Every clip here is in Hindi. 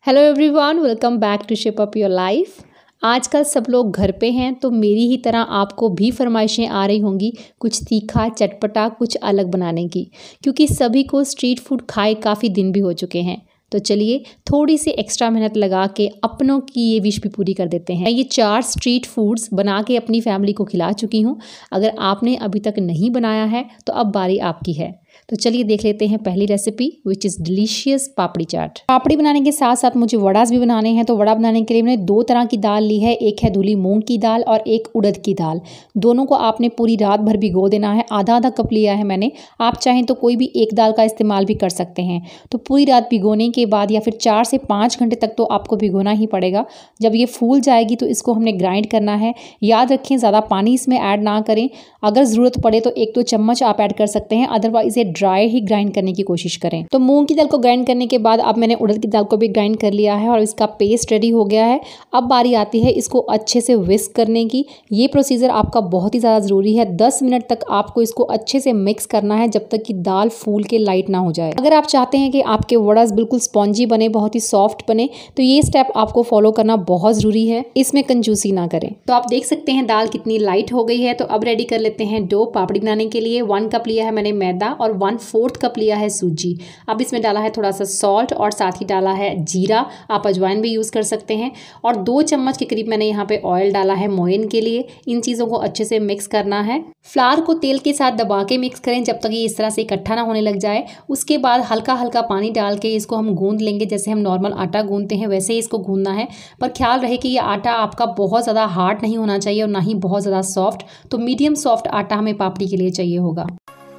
Hello everyone, welcome back to shape up your life. आजकल सब लोग घर पे हैं तो मेरी ही तरह आपको भी फरमाइशें आ रही होंगी कुछ तीखा चटपटा कुछ अलग बनाने की, क्योंकि सभी को स्ट्रीट फूड खाए काफ़ी दिन भी हो चुके हैं। तो चलिए थोड़ी सी एक्स्ट्रा मेहनत लगा के अपनों की ये विश भी पूरी कर देते हैं। ये 4 स्ट्रीट फूड्स बना के अपनी फैमिली को खिला चुकी हूँ। अगर आपने अभी तक नहीं बनाया है तो अब बारी आपकी है। तो चलिए देख लेते हैं पहली recipe, which is delicious papdi chaat. Papdi बनाने के साथ साथ मुझे वड़ास भी बनाने हैं। तो वड़ा बनाने के लिए मैंने 2 तरह की दाल ली है, एक है धुली मूंग की दाल और एक उड़द की दाल। दोनों को आपने पूरी रात भर भिगो देना है। आधा आधा कप लिया है मैंने, आप चाहें तो कोई भी एक दाल का इस्तेमाल भी कर सकते हैं। तो पूरी रात भिगोने के बाद या फिर 4 से 5 घंटे तक तो आपको भिगोना ही पड़ेगा। जब ये फूल जाएगी तो इसको हमने ग्राइंड करना है। याद रखें ज़्यादा पानी इसमें ऐड ना करें। अगर ज़रूरत पड़े तो 1-2 चम्मच आप ऐड कर सकते हैं, अदरवाइज इसे ड्राई ही ग्राइंड करने की कोशिश करें। तो मूंग की दाल को ग्राइंड करने के बाद अब मैंने उड़द की दाल को भी ग्राइंड कर लिया है और इसका पेस्ट रेडी हो गया है। अब बारी आती है इसको अच्छे से विस्क करने की। ये प्रोसीजर आपका बहुत ही ज़्यादा ज़रूरी है। 10 मिनट तक आपको इसको अच्छे से मिक्स करना है जब तक कि दाल फूल के लाइट ना हो जाए। अगर आप चाहते हैं कि आपके वड़ास बिल्कुल स्पॉन्जी बने, बहुत ही सॉफ्ट बने, तो ये स्टेप आपको फॉलो करना बहुत ज़रूरी है। इसमें कंजूसी ना करें। तो आप देख सकते हैं दाल कितनी लाइट हो गई है। तो अब रेडी कर लेते हैं डो पापड़ी बनाने के लिए। 1 कप लिया है मैंने मैदा और 1/4 कप लिया है सूजी। अब इसमें डाला है थोड़ा सा सॉल्ट और साथ ही डाला है जीरा, आप अजवाइन भी यूज़ कर सकते हैं। और 2 चम्मच के करीब मैंने यहाँ पे ऑयल डाला है मोयन के लिए। इन चीज़ों को अच्छे से मिक्स करना है। फ्लावर को तेल के साथ दबा के मिक्स करें जब तक ये इस तरह से इकट्ठा ना होने लग जाए। उसके बाद हल्का हल्का पानी डाल के इसको हम गूंद लेंगे, जैसे हम नॉर्मल आटा गूंदते हैं वैसे ही इसको गूंदना है। पर ख्याल रहे कि ये आटा आपका बहुत ज़्यादा हार्ड नहीं होना चाहिए और ना ही बहुत ज़्यादा सॉफ्ट। तो मीडियम सॉफ्ट आटा हमें पापड़ी के लिए चाहिए होगा।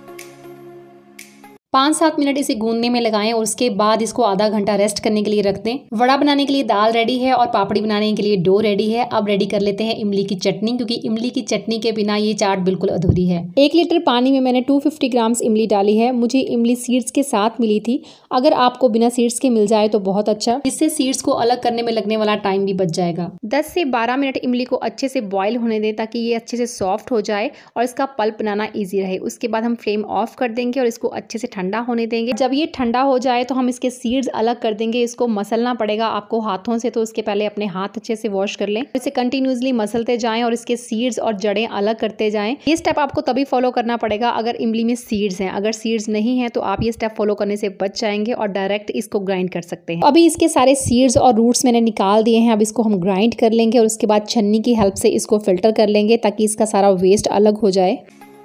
5-7 मिनट इसे गूंदने में लगाएं और उसके बाद इसको आधा घंटा रेस्ट करने के लिए रख दें। वड़ा बनाने के लिए दाल रेडी है और पापड़ी बनाने के लिए डो रेडी है। अब रेडी कर लेते हैं इमली की चटनी, क्योंकि इमली की चटनी के बिना ये चाट बिल्कुल अधूरी है। 1 लीटर पानी में मैंने 250 ग्राम्स इमली डाली है। मुझे इमली सीड्स के साथ मिली थी। अगर आपको बिना सीड्स के मिल जाए तो बहुत अच्छा, इससे सीड्स को अलग करने में लगने वाला टाइम भी बच जाएगा। 10 से 12 मिनट इमली को अच्छे से बॉयल होने दें ताकि ये अच्छे से सॉफ्ट हो जाए और इसका पल्प बनाना ईजी रहे। उसके बाद हम फ्लेम ऑफ कर देंगे और इसको अच्छे से ठंडा होने देंगे। जब ये ठंडा हो जाए तो हम इसके सीड्स अलग कर देंगे। इसको मसलना पड़ेगा आपको हाथों से, तो उसके पहले अपने हाथ अच्छे से वॉश कर लें। इसे कंटिन्यूसली मसलते जाएं और इसके सीड्स और जड़ें अलग करते जाएं। ये स्टेप आपको तभी फॉलो करना पड़ेगा अगर इमली में सीड्स हैं। अगर सीड्स नहीं है तो आप ये स्टेप फॉलो करने से बच जाएंगे और डायरेक्ट इसको ग्राइंड कर सकते हैं। अभी इसके सारे सीड्स और रूट्स मैंने निकाल दिए हैं। अब इसको हम ग्राइंड कर लेंगे और उसके बाद छन्नी की हेल्प से इसको फिल्टर कर लेंगे ताकि इसका सारा वेस्ट अलग हो जाए।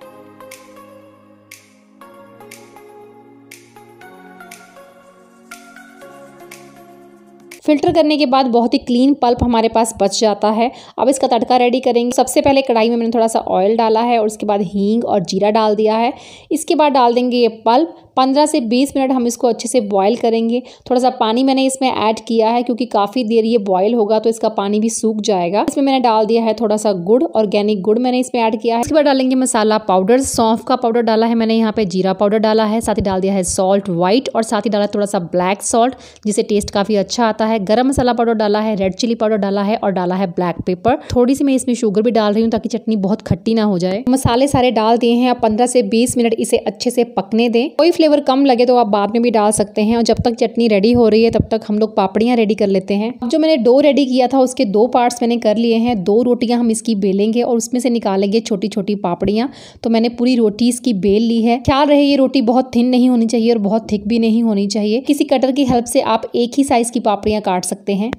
फिल्टर करने के बाद बहुत ही क्लीन पल्प हमारे पास बच जाता है। अब इसका तड़का रेडी करेंगे। सबसे पहले कढ़ाई में मैंने थोड़ा सा ऑयल डाला है और उसके बाद हींग और जीरा डाल दिया है। इसके बाद डाल देंगे ये पल्प। 15 से 20 मिनट हम इसको अच्छे से बॉईल करेंगे। थोड़ा सा पानी मैंने इसमें ऐड किया है क्योंकि काफ़ी देर ये बॉईल होगा तो इसका पानी भी सूख जाएगा। इसमें मैंने डाल दिया है थोड़ा सा गुड़, ऑर्गेनिक गुड़ मैंने इसमें ऐड किया है। इसके बाद डालेंगे मसाला पाउडर। सौंफ का पाउडर डाला है मैंने, यहाँ पे जीरा पाउडर डाला है, साथ ही डाल दिया है सॉल्ट वाइट और साथ ही डाला थोड़ा सा ब्लैक सॉल्ट जिससे टेस्ट काफ़ी अच्छा आता है। गरम मसाला पाउडर डाला है, रेड चिली पाउडर डाला है और डाला है ब्लैक पेपर। थोड़ी सी मैं इसमें शुगर भी डाल रही हूँ ताकि चटनी बहुत खट्टी ना हो जाए। मसाले सारे डाल दिए हैं। अब 15 से 20 मिनट इसे अच्छे से पकने दें। कोई फ्लेवर कम लगे तो आप बाद में भी डाल सकते हैं। और जब तक चटनी रेडी हो रही है तब तक हम लोग पापड़ियाँ रेडी कर लेते हैं। अब जो मैंने डो रेडी किया था उसके 2 पार्ट्स मैंने कर लिए हैं। 2 रोटियां हम इसकी बेलेंगे और उसमें से निकालेंगे छोटी छोटी पापड़ियाँ। तो मैंने पूरी रोटी इसकी बेल ली है। ख्याल रहे ये रोटी बहुत थिन नहीं होनी चाहिए और बहुत थिक भी नहीं होनी चाहिए। किसी कटर की हेल्प से आप एक ही साइज की पापड़ियाँ काट सकते हैं।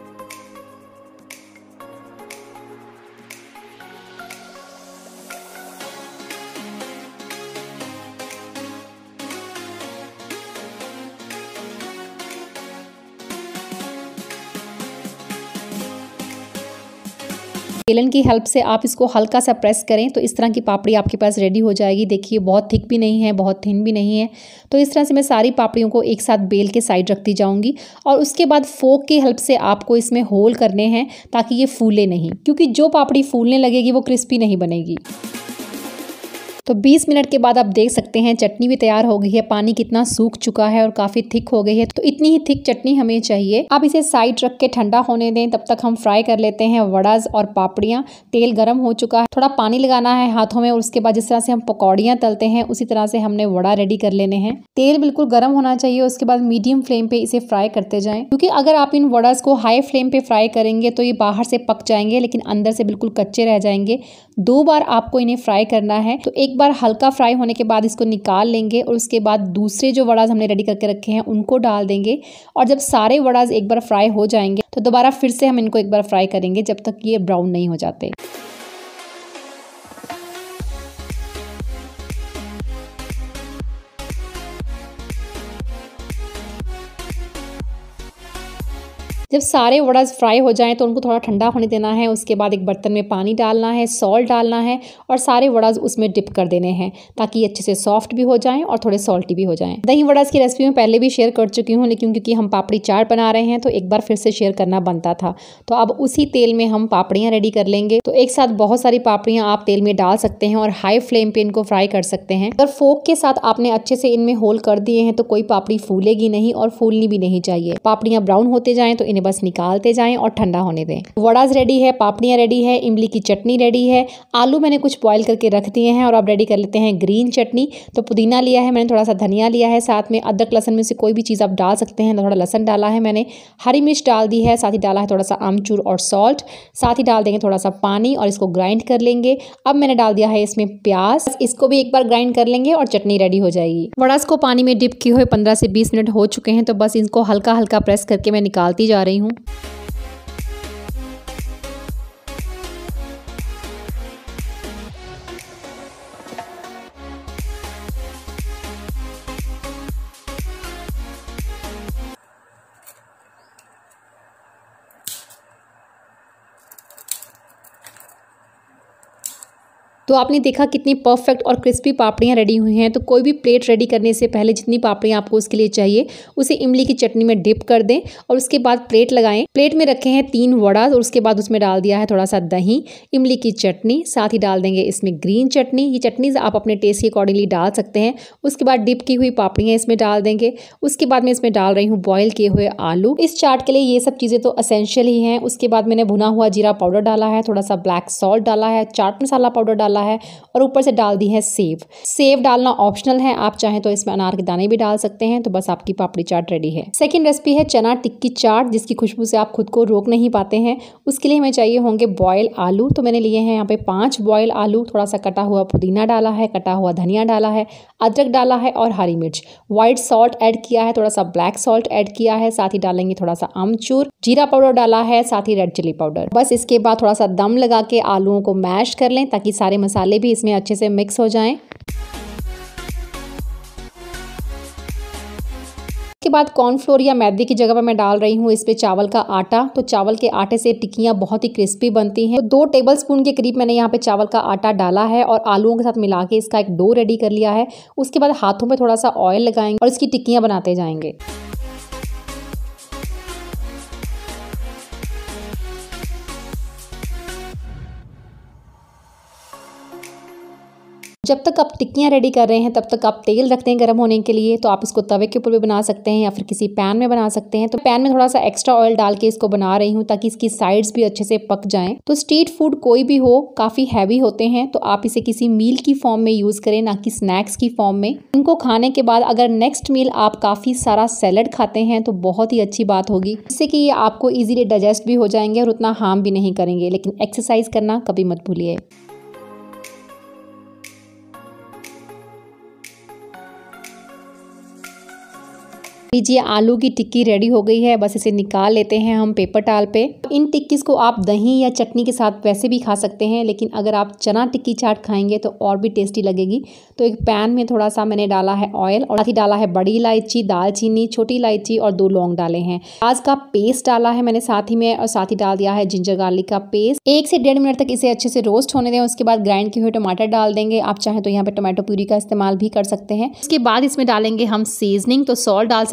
बेलन की हेल्प से आप इसको हल्का सा प्रेस करें तो इस तरह की पापड़ी आपके पास रेडी हो जाएगी। देखिए बहुत थिक भी नहीं है, बहुत थिन भी नहीं है। तो इस तरह से मैं सारी पापड़ियों को एक साथ बेल के साइड रखती जाऊंगी और उसके बाद फोक की हेल्प से आपको इसमें होल करने हैं ताकि ये फूले नहीं, क्योंकि जो पापड़ी फूलने लगेगी वो क्रिस्पी नहीं बनेगी। तो 20 मिनट के बाद आप देख सकते हैं चटनी भी तैयार हो गई है। पानी कितना सूख चुका है और काफी थिक हो गई है। तो इतनी ही थिक चटनी हमें चाहिए। अब इसे साइड रख के ठंडा होने दें। तब तक हम फ्राई कर लेते हैं वड़ाज और पापड़ियाँ। तेल गर्म हो चुका है, थोड़ा पानी लगाना है हाथों में और उसके बाद जिस तरह से हम पकौड़ियाँ तलते हैं उसी तरह से हमने वड़ा रेडी कर लेने हैं। तेल बिल्कुल गर्म होना चाहिए। उसके बाद मीडियम फ्लेम पे इसे फ्राई करते जाएं, क्योंकि अगर आप इन वड़ाज को हाई फ्लेम पे फ्राई करेंगे तो ये बाहर से पक जाएंगे लेकिन अंदर से बिल्कुल कच्चे रह जाएंगे। 2 बार आपको इन्हें फ्राई करना है। तो एक बार हल्का फ्राई होने के बाद इसको निकाल लेंगे और उसके बाद दूसरे जो वड़ाज हमने रेडी करके रखे हैं उनको डाल देंगे। और जब सारे वड़ाज एक बार फ्राई हो जाएंगे तो दोबारा फिर से हम इनको एक बार फ्राई करेंगे जब तक ये ब्राउन नहीं हो जाते। जब सारे वड़ाज फ्राई हो जाएं तो उनको थोड़ा ठंडा होने देना है। उसके बाद एक बर्तन में पानी डालना है, सॉल्ट डालना है और सारे वड़ाज उसमें डिप कर देने हैं ताकि अच्छे से सॉफ्ट भी हो जाएं और थोड़े सॉल्टी भी हो जाएं। दही वड़ाज की रेसिपी मैं पहले भी शेयर कर चुकी हूँ, लेकिन क्योंकि हम पापड़ी चाट बना रहे हैं तो एक बार फिर से शेयर करना बनता था। तो अब उसी तेल में हम पापड़ियाँ रेडी कर लेंगे। तो एक साथ बहुत सारी पापड़ियाँ आप तेल में डाल सकते हैं और हाई फ्लेम पे इनको फ्राई कर सकते हैं। अगर फोक के साथ आपने अच्छे से इनमें होल कर दिए हैं तो कोई पापड़ी फूलेगी नहीं और फूलनी भी नहीं चाहिए। पापड़ियाँ ब्राउन होते जाएं तो बस निकालते जाएं और ठंडा होने दें। वड़ाज रेडी है, पापड़ियाँ रेडी है, इमली की चटनी रेडी है, आलू मैंने कुछ बॉईल करके रख दिए हैं और अब रेडी कर लेते हैं ग्रीन चटनी। तो पुदीना लिया है मैंने, थोड़ा सा धनिया लिया है, साथ में अदरक लहसुन में से कोई भी चीज़ आप डाल सकते हैं। थोड़ा लहसुन डाला है मैंने, हरी मिर्च डाल दी है, साथ ही डाला है थोड़ा सा आमचूर और सॉल्ट, साथ ही डाल देंगे थोड़ा सा पानी और इसको ग्राइंड कर लेंगे। अब मैंने डाल दिया है इसमें प्याज, इसको भी एक बार ग्राइंड कर लेंगे और चटनी रेडी हो जाएगी। वड़ाज को पानी में डिप किए हुए 15 से 20 मिनट हो चुके हैं। तो बस इनको हल्का हल्का प्रेस करके मैं निकालती जा रही हूँ। तो आपने देखा कितनी परफेक्ट और क्रिस्पी पापड़ियाँ रेडी हुई हैं। तो कोई भी प्लेट रेडी करने से पहले जितनी पापड़ियाँ आपको उसके लिए चाहिए उसे इमली की चटनी में डिप कर दें और उसके बाद प्लेट लगाएं। प्लेट में रखे हैं 3 वड़ा और उसके बाद उसमें डाल दिया है थोड़ा सा दही, इमली की चटनी, साथ ही डाल देंगे इसमें ग्रीन चटनी। ये चटनीज आप अपने टेस्ट के अकॉर्डिंगली डाल सकते हैं। उसके बाद डिप की हुई पापड़ियाँ इसमें डाल देंगे। उसके बाद मैं इसमें डाल रही हूँ बॉयल किए हुए आलू। इस चाट के लिए ये सब चीज़ें तो असेंशियल ही हैं। उसके बाद मैंने भुना हुआ जीरा पाउडर डाला है, थोड़ा सा ब्लैक सॉल्ट डाला है, चाट मसाला पाउडर डाला है और ऊपर से डाल दी है सेव। सेव डालना ऑप्शनल है, आप चाहें तो इसमें अनार के दाने भी डाल सकते हैं। तो बस आपकी पापड़ी चाट रेडी है। सेकंड रेसिपी है चना टिक्की चाट, जिसकी खुशबू से आप खुद को रोक नहीं पाते हैं। उसके लिए हमें चाहिए होंगे बॉयल आलू। तो मैंने लिए हैं यहाँ पे 5 बॉयल आलू, थोड़ा सा कटा हुआ पुदीना डाला है, कटा हुआ धनिया डाला है, अदरक डाला है और हरी मिर्च, व्हाइट सॉल्ट ऐड किया है, थोड़ा सा ब्लैक सॉल्ट ऐड किया है, साथ ही डालेंगे थोड़ा सा आमचूर, जीरा पाउडर डाला है, साथ ही रेड चिली पाउडर। बस इसके बाद थोड़ा सा दम लगा के आलूओं को मैश कर लें ताकि सारे मसाले भी इसमें अच्छे से मिक्स हो जाएं। के बाद कॉर्नफ्लोर या मैदे की जगह पर मैं डाल रही हूँ इस पे चावल का आटा। तो चावल के आटे से टिक्कियाँ बहुत ही क्रिस्पी बनती हैं। तो 2 टेबलस्पून के करीब मैंने यहाँ पे चावल का आटा डाला है और आलूओं के साथ मिला के इसका एक डो रेडी कर लिया है। उसके बाद हाथों में थोड़ा सा ऑयल लगाएंगे और इसकी टिक्कियाँ बनाते जाएंगे। जब तक आप टिक्कियाँ रेडी कर रहे हैं तब तक आप तेल रखते हैं गर्म होने के लिए। तो आप इसको तवे के ऊपर भी बना सकते हैं या फिर किसी पैन में बना सकते हैं। तो पैन में थोड़ा सा एक्स्ट्रा ऑयल डाल के इसको बना रही हूँ ताकि इसकी साइड्स भी अच्छे से पक जाएं। तो स्ट्रीट फूड कोई भी हो काफ़ी हैवी होते हैं, तो आप इसे किसी मील की फॉर्म में यूज़ करें, ना कि स्नैक्स की फॉर्म में। इनको खाने के बाद अगर नेक्स्ट मील आप काफ़ी सारा सैलड खाते हैं तो बहुत ही अच्छी बात होगी, जिससे कि ये आपको ईजिली डाइजेस्ट भी हो जाएंगे और उतना हार्म भी नहीं करेंगे। लेकिन एक्सरसाइज करना कभी मत भूलिए। लीजिए आलू की टिक्की रेडी हो गई है। बस इसे निकाल लेते हैं हम पेपर टाल पे। इन टिक्कीज़ को आप दही या चटनी के साथ वैसे भी खा सकते हैं, लेकिन अगर आप चना टिक्की चाट खाएंगे तो और भी टेस्टी लगेगी। तो एक पैन में थोड़ा सा मैंने डाला है ऑयल और साथ ही डाला है बड़ी इलायची, दालचीनी, छोटी इलायची और 2 लौंग डाले हैं। प्याज का पेस्ट डाला है मैंने साथ ही में, और साथ ही डाल दिया है जिंजर गार्लिक का पेस्ट। 1 से 1.5 मिनट तक इसे अच्छे से रोस्ट होने दें। उसके बाद ग्राइंड किए हुए टमाटर डाल देंगे। आप चाहें तो यहाँ पे टोमेटो प्यूरी का इस्तेमाल भी कर सकते हैं। उसके बाद इसमें डालेंगे हम सीजनिंग। तो सॉल्ट डाल सकते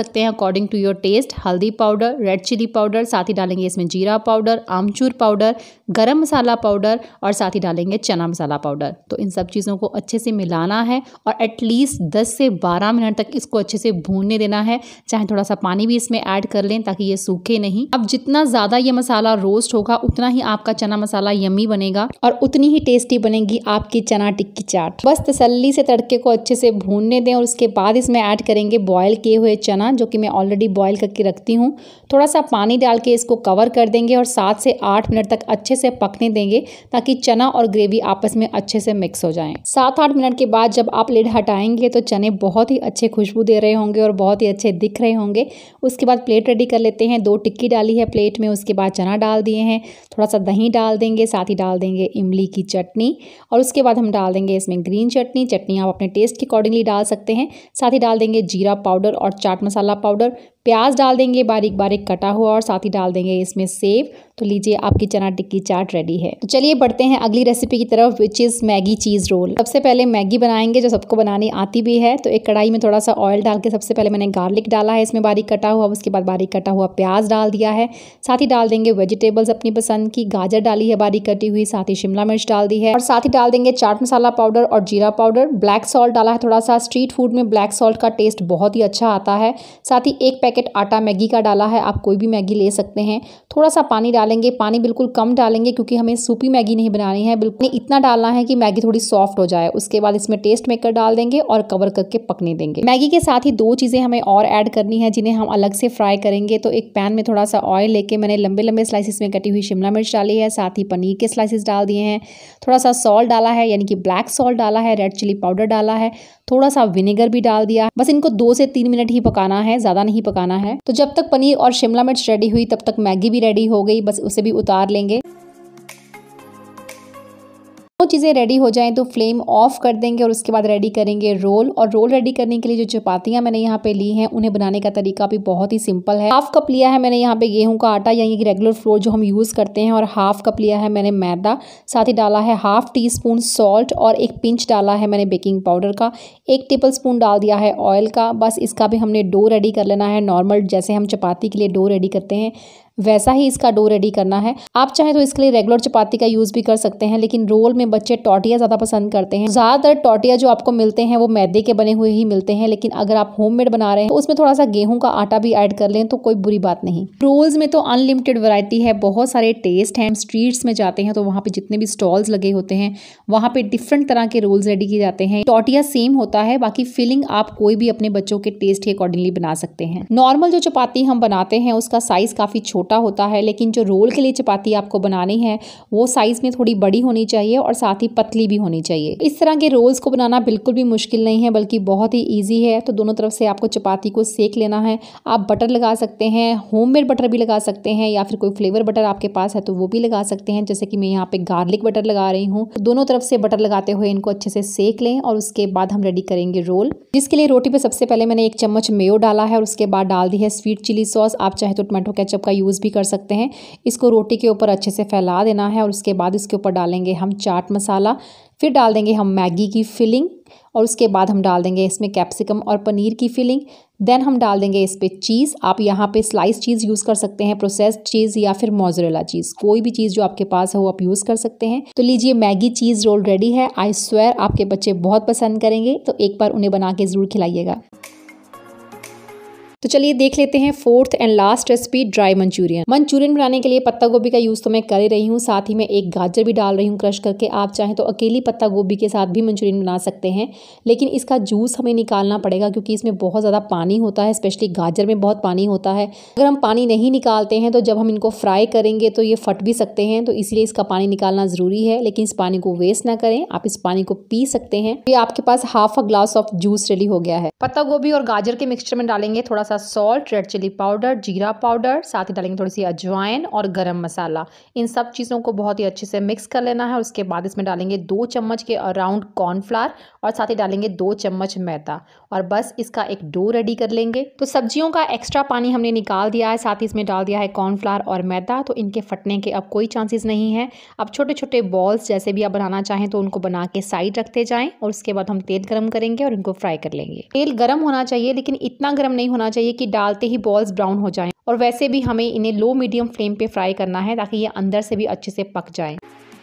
सकते हैं अकॉर्डिंग टू योर टेस्ट हल्दी पाउडर, रेड चिली पाउडर, साथ ही डालेंगे इसमें जीरा पाउडर, आमचूर पाउडर, गरम मसाला पाउडर और साथ ही डालेंगे चना मसाला पाउडर। तो इन सब चीज़ों को अच्छे से मिलाना है और एटलीस्ट 10 से 12 मिनट तक इसको अच्छे से भूनने देना है। चाहे थोड़ा सा पानी भी इसमें ऐड कर लें ताकि ये सूखे नहीं। अब जितना ज़्यादा ये मसाला रोस्ट होगा उतना ही आपका चना मसाला यम्मी बनेगा और उतनी ही टेस्टी बनेगी आपकी चना टिक्की चाट। बस तसल्ली से तड़के को अच्छे से भूनने दें और उसके बाद इसमें ऐड करेंगे बॉयल किए हुए चना, जो कि मैं ऑलरेडी बॉयल करके रखती हूँ। थोड़ा सा पानी डाल के इसको कवर कर देंगे और 7 से 8 मिनट तक अच्छे से पकने देंगे ताकि चना और ग्रेवी आपस में अच्छे से मिक्स हो जाएं। 7-8 मिनट के बाद जब आप लिड हटाएंगे तो चने बहुत ही अच्छे खुशबू दे रहे होंगे और बहुत ही अच्छे दिख रहे होंगे। उसके बाद प्लेट रेडी कर लेते हैं। 2 टिक्की डाली है प्लेट में, उसके बाद चना डाल दिए हैं, थोड़ा सा दही डाल देंगे, साथ ही डाल देंगे इमली की चटनी और उसके बाद हम डाल देंगे इसमें ग्रीन चटनी आप अपने टेस्ट के अकॉर्डिंगली डाल सकते हैं। साथ ही डाल देंगे जीरा पाउडर और चाट मसाला पाउडर, प्याज डाल देंगे बारीक बारीक कटा हुआ और साथ ही डाल देंगे इसमें सेव। तो लीजिए आपकी चना टिक्की चाट रेडी है। तो चलिए बढ़ते हैं अगली रेसिपी की तरफ, which is Maggi cheese roll. सबसे पहले मैगी बनाएंगे जो सबको बनानी आती भी है। तो एक कढ़ाई में थोड़ा सा ऑयल डाल के सबसे पहले मैंने गार्लिक डाला है इसमें बारीक कटा हुआ, उसके बाद बारीक कटा हुआ प्याज डाल दिया है। साथ ही डाल देंगे वेजिटेबल्स अपनी पसंद की, गाजर डाली है बारीक कटी हुई, साथ ही शिमला मिर्च डाल दी है और साथ ही डाल देंगे चाट मसाला पाउडर और जीरा पाउडर। ब्लैक सॉल्ट डाला है थोड़ा सा, स्ट्रीट फूड में ब्लैक सॉल्ट का टेस्ट बहुत ही अच्छा आता है। साथ ही 1 पैकेट आटा मैगी का डाला है, आप कोई भी मैगी ले सकते हैं। थोड़ा सा पानी डालेंगे, पानी बिल्कुल कम डालेंगे क्योंकि हमें सूपी मैगी नहीं बनानी है, बिल्कुल इतना डालना है कि मैगी थोड़ी सॉफ्ट हो जाए। उसके बाद इसमें टेस्ट मेकर डाल देंगे और कवर करके पकने देंगे। मैगी के साथ ही 2 चीज़ें हमें और ऐड करनी है जिन्हें हम अलग से फ्राई करेंगे। तो एक पैन में थोड़ा सा ऑयल लेके मैंने लंबे लंबे स्लाइसिस में कटी हुई शिमला मिर्च डाली है, साथ ही पनीर के स्लाइसिस डाल दिए हैं, थोड़ा सा सॉल्ट डाला है यानी कि ब्लैक सॉल्ट डाला है, रेड चिली पाउडर डाला है, थोड़ा सा विनेगर भी डाल दिया। बस इनको 2 से 3 मिनट ही पकाना है, ज़्यादा नहीं पकाना है। तो जब तक पनीर और शिमला मिर्च रेडी हुई तब तक मैगी भी रेडी हो गई, बस उसे भी उतार लेंगे। वो चीज़ें रेडी हो जाएं तो फ्लेम ऑफ कर देंगे और उसके बाद रेडी करेंगे रोल। और रोल रेडी करने के लिए जो चपातियाँ मैंने यहाँ पे ली हैं उन्हें बनाने का तरीका भी बहुत ही सिंपल है। 1/2 कप लिया है मैंने यहाँ पे गेहूं का आटा यानी कि रेगुलर फ्लोर जो हम यूज़ करते हैं और 1/2 कप लिया है मैंने मैदा। साथ ही डाला है 1/2 टीस्पून सॉल्ट और 1 पिंच डाला है मैंने बेकिंग पाउडर का, 1 टेबलस्पून डाल दिया है ऑयल का। बस इसका भी हमने डो रेडी कर लेना है, नॉर्मल जैसे हम चपाती के लिए डो रेडी करते हैं वैसा ही इसका डो रेडी करना है। आप चाहें तो इसके लिए रेगुलर चपाती का यूज़ भी कर सकते हैं, लेकिन रोल में बच्चे टॉर्टिया ज़्यादा पसंद करते हैं। ज़्यादातर टॉर्टिया जो आपको मिलते हैं वो मैदे के बने हुए ही मिलते हैं, लेकिन अगर आप होममेड बना रहे हैं तो उसमें थोड़ा सा गेहूं का आटा भी ऐड कर लें तो कोई बुरी बात नहीं। रोल्स में तो अनलिमिटेड वैरायटी है, बहुत सारे टेस्ट हैं। स्ट्रीट्स में जाते हैं तो वहाँ पे जितने भी स्टॉल्स लगे होते हैं वहाँ पे डिफरेंट तरह के रोल्स रेडी किए जाते हैं। टॉर्टिया सेम होता है, बाकी फिलिंग आप कोई भी अपने बच्चों के टेस्ट के अकॉर्डिंगली बना सकते हैं। नॉर्मल जो चपाती हम बनाते हैं उसका साइज काफ़ी छोटा होता है, लेकिन जो रोल के लिए चपाती आपको बनानी है वो साइज में थोड़ी बड़ी होनी चाहिए और साथ ही पतली भी होनी चाहिए। इस तरह के रोल्स को बनाना बिल्कुल भी मुश्किल नहीं है, बल्कि बहुत ही इजी है। तो दोनों तरफ से आपको चपाती को सेक लेना है। आप बटर लगा सकते हैं, होममेड बटर भी लगा सकते हैं, या फिर कोई फ्लेवर बटर आपके पास है तो वो भी लगा सकते हैं, जैसे कि मैं यहाँ पे गार्लिक बटर लगा रही हूँ। दोनों तरफ से बटर लगाते हुए इनको अच्छे से सेक लें और उसके बाद हम रेडी करेंगे रोल, जिसके लिए रोटी पे सबसे पहले मैंने 1 चम्मच मेयो डाला है और उसके बाद डाल दी है स्वीट चिली सॉस। आप चाहे तो टमाटो केचप का यूज़ भी कर सकते हैं। इसको रोटी के ऊपर अच्छे से फैला देना है और उसके बाद इसके ऊपर डालेंगे हम चाट मसाला, फिर डाल देंगे हम मैगी की फिलिंग और उसके बाद हम डाल देंगे इसमें कैप्सिकम और पनीर की फिलिंग। देन हम डाल देंगे इस पे चीज़। आप यहाँ पे स्लाइस चीज़ यूज़ कर सकते हैं, प्रोसेस्ड चीज़ या फिर मोज़रेला चीज़, कोई भी चीज़ जो आपके पास है वो आप यूज़ कर सकते हैं। तो लीजिए मैगी चीज़ रोल रेडी है। आई स्वेयर आपके बच्चे बहुत पसंद करेंगे, तो एक बार उन्हें बना के ज़रूर खिलाइएगा। तो चलिए देख लेते हैं 4th and last recipe, dry Manchurian. Manchurian बनाने के लिए पत्ता गोभी का यूज़ तो मैं कर ही रही हूँ, साथ ही मैं 1 गाजर भी डाल रही हूँ क्रश करके। आप चाहें तो अकेली पत्ता गोभी के साथ भी मंचूरियन बना सकते हैं, लेकिन इसका जूस हमें निकालना पड़ेगा क्योंकि इसमें बहुत ज़्यादा पानी होता है, स्पेशली गाजर में बहुत पानी होता है। अगर हम पानी नहीं निकालते हैं तो जब हम इनको फ्राई करेंगे तो ये फट भी सकते हैं, तो इसलिए इसका पानी निकालना ज़रूरी है। लेकिन इस पानी को वेस्ट ना करें, आप इस पानी को पी सकते हैं। ये आपके पास 1/2 ग्लास ऑफ जूस रेडी हो गया है। पत्ता गोभी और गाजर के मिक्सचर में डालेंगे थोड़ा सा सॉल्ट, रेड चिली पाउडर, जीरा पाउडर, साथ ही डालेंगे थोड़ी सी अजवाइन और गरम मसाला। इन सब चीज़ों को बहुत ही अच्छे से मिक्स कर लेना है। उसके बाद इसमें डालेंगे 2 चम्मच के अराउंड कॉर्नफ्लावर और साथ ही डालेंगे 2 चम्मच मैदा और बस इसका एक डो रेडी कर लेंगे। तो सब्जियों का एक्स्ट्रा पानी हमने निकाल दिया है, साथ ही इसमें डाल दिया है कॉर्नफ्लावर और मैदा, तो इनके फटने के अब कोई चांसेस नहीं है। अब छोटे छोटे बॉल्स जैसे भी आप बनाना चाहें तो उनको बना के साइड रखते जाएं और उसके बाद हम तेल गरम करेंगे और इनको फ्राई कर लेंगे। तेल गरम होना चाहिए, लेकिन इतना गरम नहीं होना चाहिए कि डालते ही बॉल्स ब्राउन हो जाएं। और वैसे भी हमें इन्हें लो मीडियम फ्लेम पे फ्राई करना है ताकि ये अंदर से भी अच्छे से पक जाएं।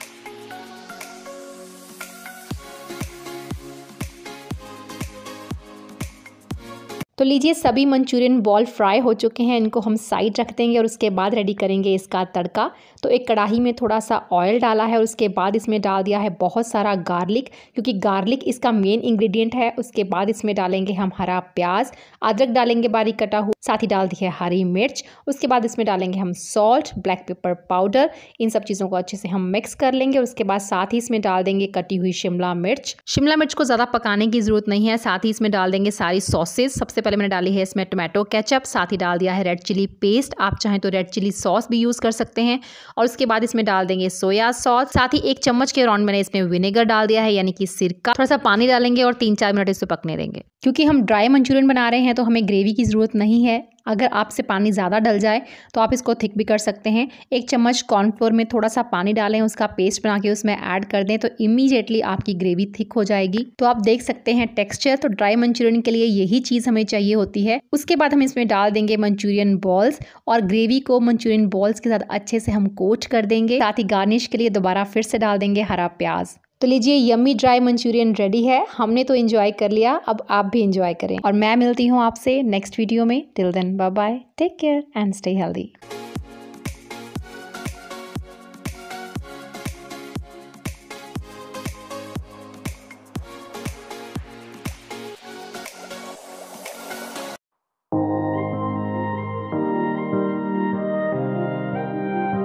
तो लीजिए सभी मंचूरियन बॉल फ्राई हो चुके हैं, इनको हम साइड रख देंगे और उसके बाद रेडी करेंगे इसका तड़का। तो एक कढ़ाई में थोड़ा सा ऑयल डाला है और उसके बाद इसमें डाल दिया है बहुत सारा गार्लिक, क्योंकि गार्लिक इसका मेन इंग्रेडिएंट है। उसके बाद इसमें डालेंगे हम हरा प्याज, अदरक डालेंगे बारीक कटा हुआ, साथ ही डाल दी है हरी मिर्च। उसके बाद इसमें डालेंगे हम सॉल्ट, ब्लैक पेपर पाउडर। इन सब चीज़ों को अच्छे से हम मिक्स कर लेंगे। और उसके बाद साथ ही इसमें डाल देंगे कटी हुई शिमला मिर्च। शिमला मिर्च को ज़्यादा पकाने की ज़रूरत नहीं है। साथ ही इसमें डाल देंगे सारी सॉसेज। सबसे पहले मैंने डाली है इसमें टोमेटो केचप, साथ ही डाल दिया है रेड चिली पेस्ट। आप चाहें तो रेड चिली सॉस भी यूज़ कर सकते हैं। और उसके बाद इसमें डाल देंगे सोया सॉस। साथ ही 1 चम्मच के अराउंड मैंने इसमें विनेगर डाल दिया है, यानी कि सिरका। थोड़ा सा पानी डालेंगे और 3-4 मिनट इसे पकने देंगे। क्योंकि हम ड्राई मंचूरियन बना रहे हैं तो हमें ग्रेवी की ज़रूरत नहीं है। अगर आपसे पानी ज़्यादा डल जाए तो आप इसको थिक भी कर सकते हैं। 1 चम्मच कॉर्नफ्लोर में थोड़ा सा पानी डालें, उसका पेस्ट बना के उसमें ऐड कर दें तो इमीडिएटली आपकी ग्रेवी थिक हो जाएगी। तो आप देख सकते हैं टेक्सचर। तो ड्राई मंचूरियन के लिए यही चीज़ हमें चाहिए होती है। उसके बाद हम इसमें डाल देंगे मंचूरियन बॉल्स और ग्रेवी को मंचूरियन बॉल्स के साथ अच्छे से हम कोट कर देंगे। साथ ही गार्निश के लिए दोबारा फिर से डाल देंगे हरा प्याज। तो लीजिए यम्मी ड्राई मंचूरियन रेडी है। हमने तो एंजॉय कर लिया, अब आप भी एंजॉय करें। और मैं मिलती हूँ आपसे नेक्स्ट वीडियो में। Till then bye bye, take care and stay healthy.